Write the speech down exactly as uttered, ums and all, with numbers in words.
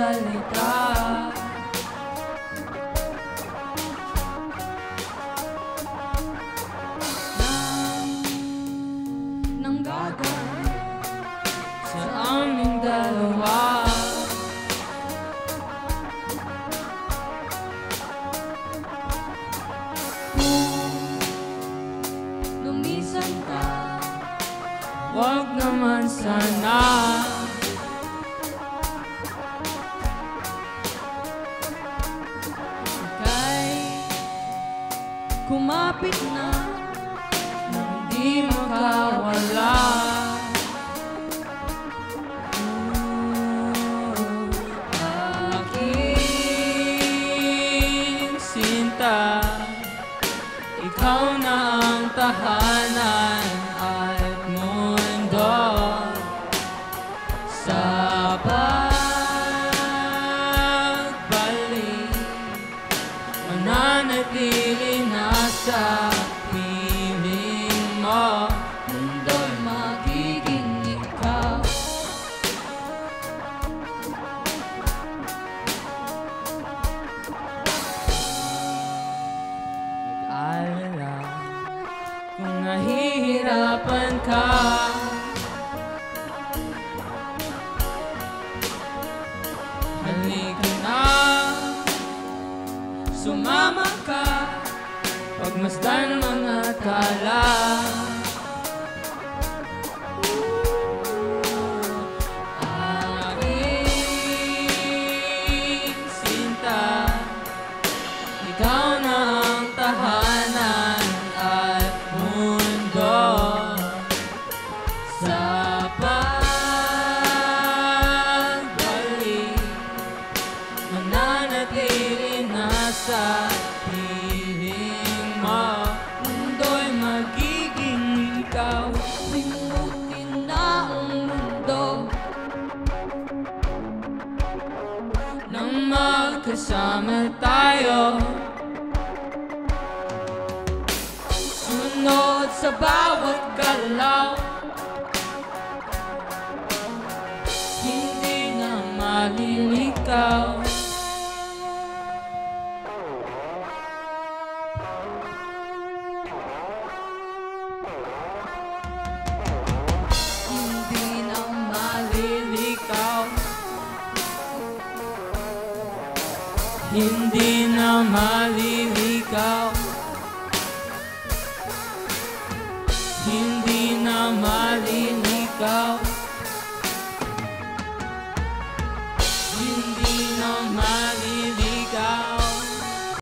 salita. Nang nanggagay sa aming dalawa. Lumisan ka, wag naman sana. Ika'y kumapit na nang di makawala. Aking sinta, ikaw na ang tahanan at mundo. Sa pagbalik, mananatili na sa piling mo. Mundo'y magiging ikaw. Nag-alala kung nahihirapan ka. Halika na, sumama ka, pagmasdan mga tala. Aking sinta, ikaw na ang tahanan at mundo. Sa pagbalik, mananatili na sa piling mo. Mundo'y magiging ikaw. Limutin na ang mundo nang magkasama tayo. Sunod sa bawat galaw, hindi na malilikaw. Hindi na malilikaw. Hindi na malilikaw. Hindi na malilikaw.